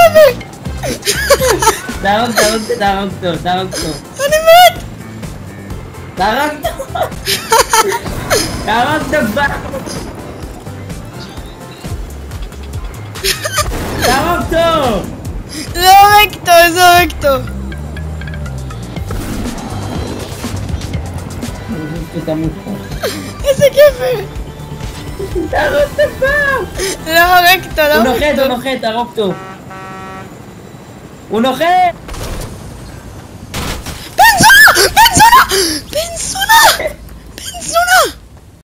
כיף! תהרוג אותו. אני מת! תהרוג אותו. זורק אותו! איזה כיף! תהרוג אותו. לא הורג אותו, הוא נוחת, תהרוג אותו. הוא נוחת! בן זונה!